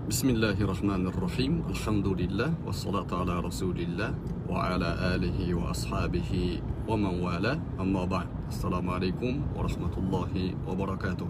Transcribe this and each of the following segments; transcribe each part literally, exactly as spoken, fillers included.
Bismillahirrahmanirrahim. Elhamdülillah ve salatu ala Resulillah ve ala alihi ve ashabihi ve men vala. Amma ba'd. Assalamu alaikum ve rahmetullahi ve barakatuh.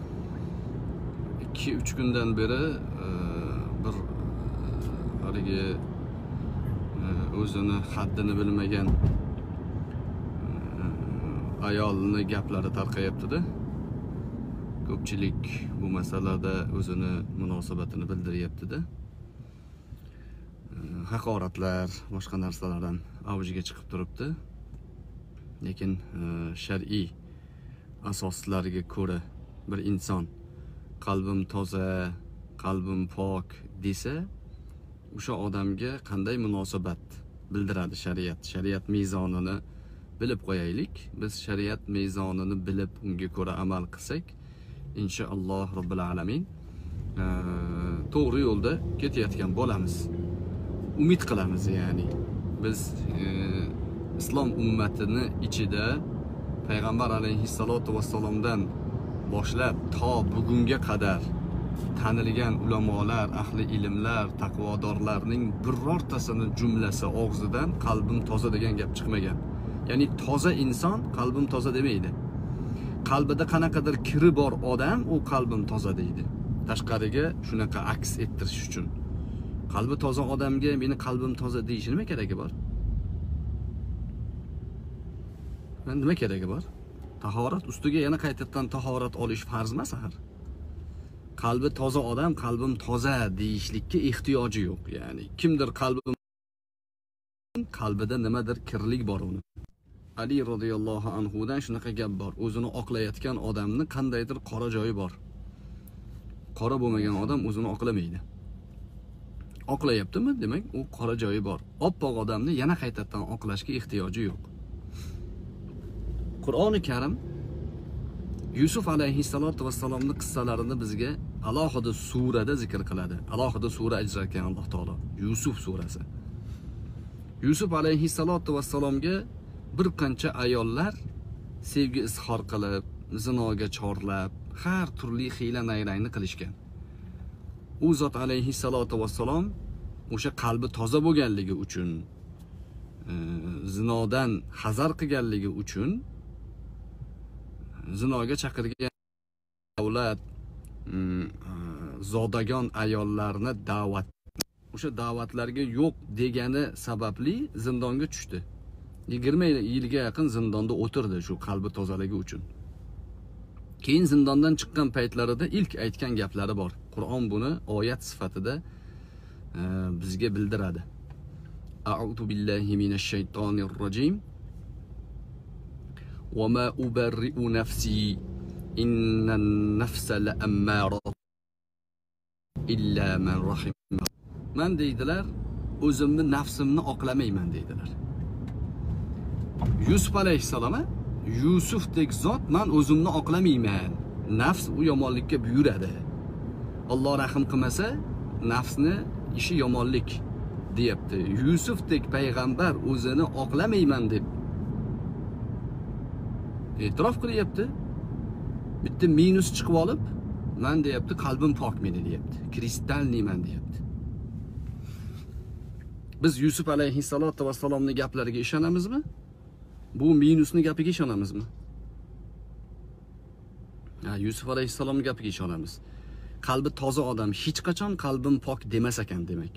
iki üç günden beri e, bir e, haligi e, o'zini haddini bilmagan e, ayolni gaplari tarqayapti-da. Ko'pchilik bu masalada o'zini munosabatini bildiryapti-da. Haqoratlar, boshqa narsalardan avjiga chiqib turibdi. Lekin shar'iy asoslarga ko'ra bir inson qalbim toza, qalbim pok desa, o'sha odamga qanday munosabat bildiradi shariat? Shariat mezonini bilib qo'yaylik. Biz shariat mezonini bilib unga ko'ra amal qilsak, inshaalloh robbil alamin to'g'ri yo'lda ketayotgan bo'lamiz. Umid qilamiz, ya'ni biz e, islom ummatini ichida payg'ambar alayhissalatu vassalomdan boshlab to bugunga qadar tanilgan ulamolar, ahli ilmlar, taqvodorlarning birortasini jumlasi og'zidan qalbim toza degan gap chiqmagan. Ya'ni toza inson qalbim toza demaydi. Qalbida qanaqadir kiri bor odam u qalbim toza deydi. Tashqariga shunaqa aks ettirish uchun. Qalbi toza odamga meni qalbim toza deyish nima keragi bor? Nima keragi bor? Tahorat ustiga yana qaytadan tahorat olish farz emas axir. Qalbi toza odam qalbim toza deyishlikka ehtiyoji yo'q, ya'ni kimdir qalbim qalbida nimadir kirlik bor uni. Ali radhiyallohu anhudan shunaqa gap bor. O'zini oqlayotgan odamni qandaydir qora joyi bor. Qora bo'lmagan odam o'zini oqlamaydi. Oqlayaptimi? Demak, u qora joyi bor. Oppoq odamni yana qaytadan oqlashga ehtiyoji yo'q. Qur'oni Karim Yusuf alayhissalatu vassalomning qissalarini bizga alohida surada zikr qiladi. Alohida sura ajratgan Alloh taolo. Yusuf surasi. Yusuf alayhissalatu vassalomga bir qancha ayollar sevgi izhor qilib, zinoga chorlab, har turli hiyla nayrangni qilishgan. U zot alayhissalatu vassalom o'sha qalbi toza bo'lganligi uchun, e, zinodan hazar qilganligi uchun zinoga chaqirgan davlat zodagon ayollarni da'vat o'sha da'vatlarga yo'q degani sababli zindonga tushdi. yigirma yilga yaqin zindonda o'tirdi shu qalbi tozaligi uchun. Keyin zindondan chiqqan paytlarida ilk aytgan gaplari bor. Qur'on buni oyat sifatida e, bizga bildiradi. A'udhu billahi minash shaytonir rojim. Wa ma ubarri'u nafsi innan nafsa la'ammara illa man rahim. Men deydilar, o'zimni nafsimni oqlamayman deydilar. Yusuf alayhissalom, Yusufdek zot men o'zimni oqlamayman. Nafs u yomonlikka buyuradi. Alloh rahim qilmasa, nafsni ishi yomonlik deyapti. Yusufdek payg'ambar o'zini oqlamayman deb e'tirof qilyapti. Bitta minus chiqib olib, men deyapti, qalbim pok meni deyapti. Kristalniman deyapti. Biz Yusuf alayhissalatu vassalomning gaplariga ishonamizmi? Bu minusni gapiga ishonamizmi? Ha, Yusuf alayhissalomning gapiga ishonamiz. Qalbi toza odam hech qachon qalbim pok demas ekan demak.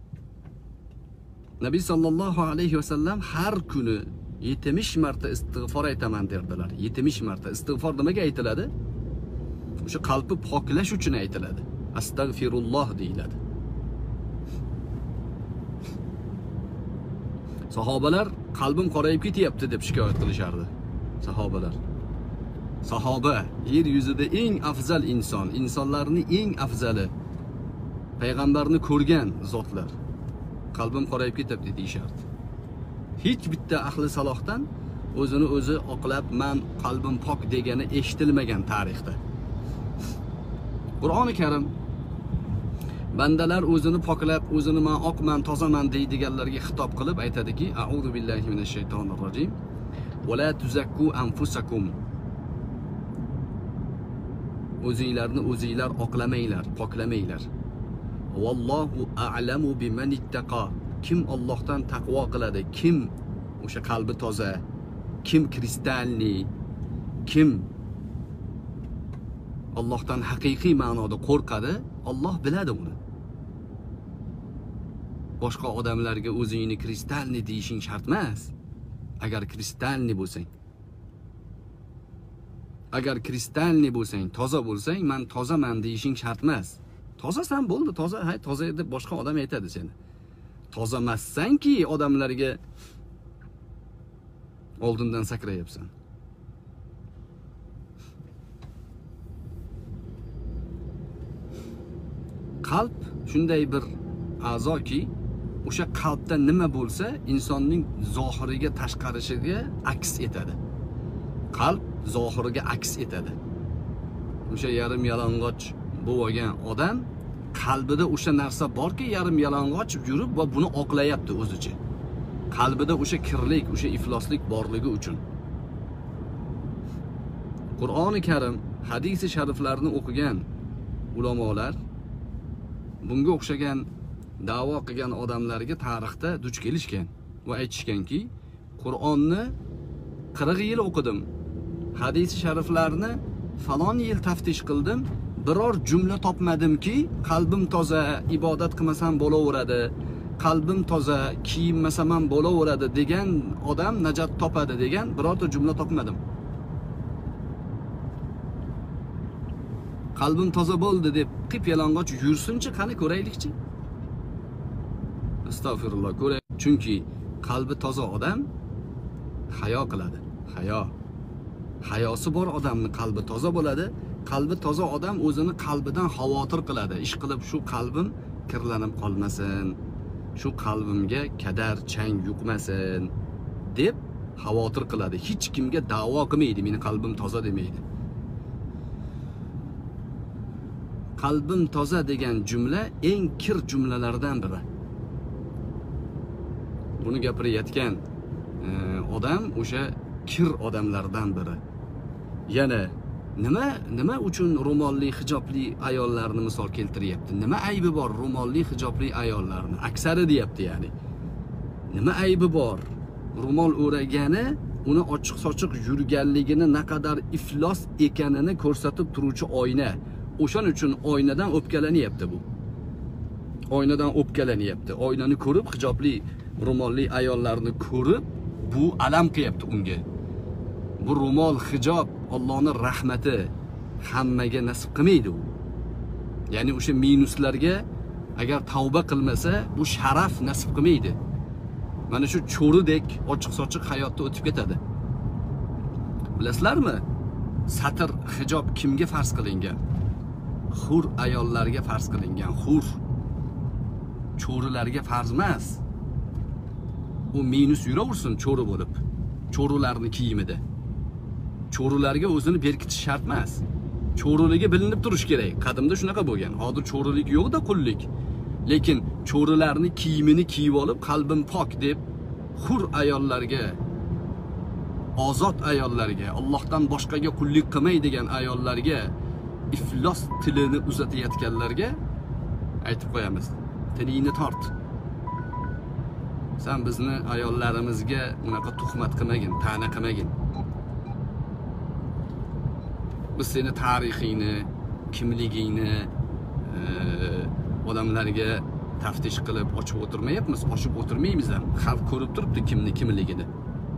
Nabiy sallallohu alayhi vasallam har kuni yetmish marta istig'for aytaman derdilar. yetmish marta istig'for nimaga aytiladi? O'sha qalbi poklash uchun aytiladi. Astagfirulloh deyiladi. Sahobalar qalbim qorayib ketyapti deb shikoyat qilishardi. Sahobalar. Sahoba yer yuzida eng afzal inson, insonlarning eng afzali, payg'ambarni ko'rgan zotlar. Qalbim qorayib ketyapti deyishardi. Hech bitta ahli salohdan o'zini o'zi oqlab, men qalbim pok degani eshitilmagan tarixda. Qur'oni Karim bandalar o'zini poklab, o'zini men oqman, tozaman deydiganlarga xitob qilib aytadiki, a'udhu billahi minash shaytonir rojim. Va la tuzakku anfusakum. O'zinglarni o'zinglar oqlamanglar, poklamanglar. Vallohu a'lamu biman ittaqa. Kim Allohdan taqvo qiladi, kim o'sha qalbi toza, kim kristalli, kim Allohdan haqiqiy ma'noda qo'rqadi, Alloh biladi uni. Boshqa odamlarga o'zingni kristalni deyishing shart emas. Agar kristalni bo'lsang, agar kristalni bo'lsang, toza bo'lsang, men tozaman deyishing shart emas. Tozasan bo'ldi, toza, hay toza deb boshqa odam aytadi seni. Toza emassanki odamlarga oldindan sakrayapsan. Qalb shunday bir a'zoki, o'sha qalbda nima bo'lsa, insonning zohiriga, tashqarisiga aks etadi. Qalb zohiriga aks etadi. O'sha yarim yalang'och bo'lgan odam qalbida o'sha narsa borki, yarim yalang'och yurib va buni oqlayapti o'zicha. Qalbida o'sha kirlik, o'sha ifloslik borligi uchun. Qur'oni Karim, hadisi shariflarni o'qigan ulamolar bunga o'xshagan da'vo qilgan odamlarga tarixda duch kelishgan va aytishganki, Qur'onni qirq yil o'qidim. Hadisi shariflarni falon yil taftish qildim. Biror jumla topmadimki, qalbim toza, ibodat qilmasam bo'laveradi, qalbim toza, kiyinmasam ham bo'laveradi degan odam najot topadi degan birorta jumla topmadim. Qalbim toza bo'ldi deb qip yalang'och yursinchi, qani ko'raylikchi. Astagfirullah, ko'ray. Chunki qalbi toza odam hayo qiladi. Hayo. Hayosi bor odamning qalbi toza bo'ladi. Qalbi toza odam o'zini qalbidan xavotir qiladi. Ish qilib shu qalbim kirlanib qolmasin, shu qalbimga kadar, chang yuqmasin deb xavotir qiladi. Hech kimga da'vo qilmaydi, meni qalbim toza demaydi. Qalbim toza degan jumla eng kir jumlalardan biri. Buni gapirayotgan e, odam o'sha kir odamlardan biri. Yana nima nima uchun ro'molli, hijobli ayollarni misol keltiryapti? Nima aybi bor ro'molli, hijobli ayollarni? Aksari deyapti, ya'ni. Nima aybi bor? Ro'mol o'ragani uni ochiq-sochiq yurganligini, naqadar iflos ekanini ko'rsatib turuvchi oyna. O'shan uchun oynadan o'pkalanyapti bu. Oynadan o'pkalanyapti. Oynani ko'rib, hijobli, ro'molli ayollarni ko'rib, bu alam qilyapti unga. Bu ro'mol, hijob Allohning rahmati hammaga nasib qilmaydi u. Ya'ni o'sha minuslarga agar tavba qilmasa, bu sharaf nasib qilmaydi. Mana shu cho'ridek ochiq-sochiq hayotda o'tib ketadi. Bilasizlarmi? Satr, hijob kimga farz qilingan? Hur ayollarga farz qilingan. Hur. Cho'rilarga farz emas. U minus yuraversin cho'ri bo'lib. Cho'rilarning kiyimida. Cho'rilarga o'zini berkitish shart emas. Cho'riligi bilinib turish kerak. Qadimda shunaqa bo'lgan. Hozir cho'rilik yo'q-da, qullik. Lekin cho'rilarning kiyimini kiyib olib, qalbim pok deb hur ayollarga, ozod ayollarga, Allohdan boshqaga qullik qilmaydigan ayollarga, iflos tilini uzatayotganlarga aytib qo'yamiz. Tilingni tort. Sen bizni ayollarimizga unaqa tuhmat qilmagin, ta'na qilmagin. Biz seni tarixingni, kimligingni e, odamlarga taftish qilib ochib o'tirmayapmiz, ochib o'tirmaymiz ham. Xalq ko'rib turibdi kimni, kimligini.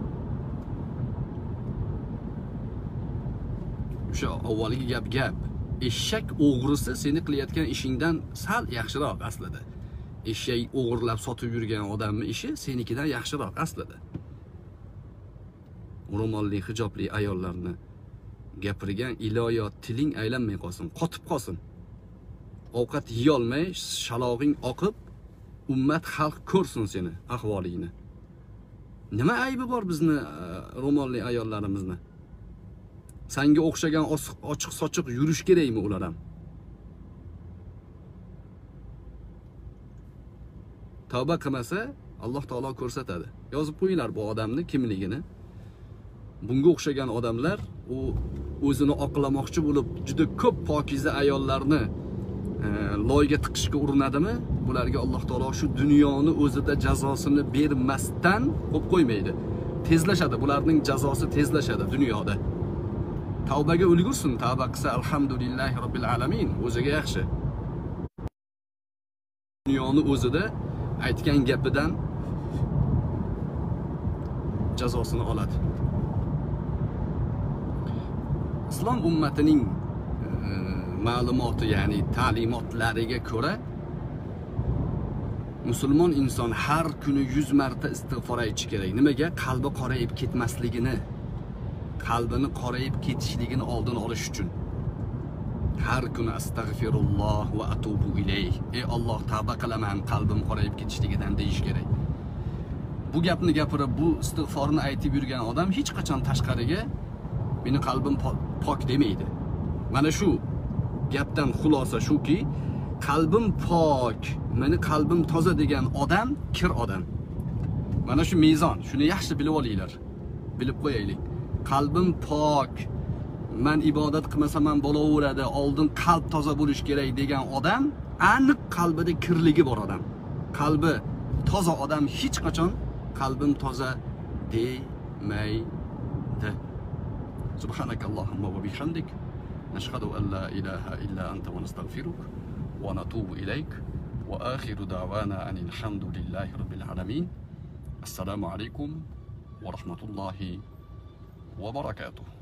O'sha avvalgi gap gap. Eshak o'g'risi seni qilayotgan ishingdan sal yaxshiroq aslida. Eshak o'g'irlab sotib yurgan odamning ishi senikidan yaxshiroq aslida. Ro'molli, hijobli ayollarni gapirgan iloyo tiling aylanmay qolsin, qotib qolsin. Ovqat yiy olmay, shalog'ing oqib, ummat xalq ko'rsin seni ahvolingni. Nima aybi bor bizni ro'molli ayollarimizni? Senga o'xshagan ochiq-sochiq yurish kerakmi ular ham? Tavba qilmasa, Alloh taolo ko'rsatadi. Yozib qo'yinglar bu odamni kimligini. Bunga o'xshagan odamlar u o'zini oqlamoqchi bo'lib juda ko'p pokiza ayollarni e, loyga tiqishga urinadimi? Bularga Alloh taolo shu dunyoni o'zida jazosini bermasdan qo'yib qo'ymaydi. Tezlashadi, bularning jazosi tezlashadi dunyoda. Tavbaga ulgursin, tavba qilsa alhamdulillahi robbil alamin, o'ziga yaxshi. Dunyoni o'zida aytgan gapidan jazosini oladi. Islom ummatining e, ma'lumoti, ya'ni ta'limotlariga ko'ra musulmon inson har kuni yuz marta istig'for aytishi kerak. Nimaga? Qalbi qorayib ketmasligini, qalbini qorayib ketishligini oldini olish uchun. Har kuni astag'firulloh va atubu ilayh. Ey Alloh, tavba qilaman qalbim qorayib ketishligidan deyish kerak. Bu gapni gapirib, bu istig'forni aytib yurgan odam hech qachon tashqariga meni qalbim pok demaydi. Mana shu gapdan xulosa shuki, qalbim pok, meni qalbim toza degan odam kir odam. Mana shu mezon, shuni yaxshi bilib olinglar. Bilib qo'yaylik. Qalbim pok, men ibodat qilmasam ham bo'laveradi, oldin qalb toza bo'lish kerak degan odam aniq qalbida kirligi bor odam. Qalbi toza odam hech qachon qalbim toza demaydi. Subhanakallahumma va bihamdik, nashhadu an la ilaha illa anta va nastaghfiruk wa natubu ilayk wa akhiru da'wana anil hamdulillahi rabbil alamin. Assalomu alaykum va rahmatullohi va barakatuh.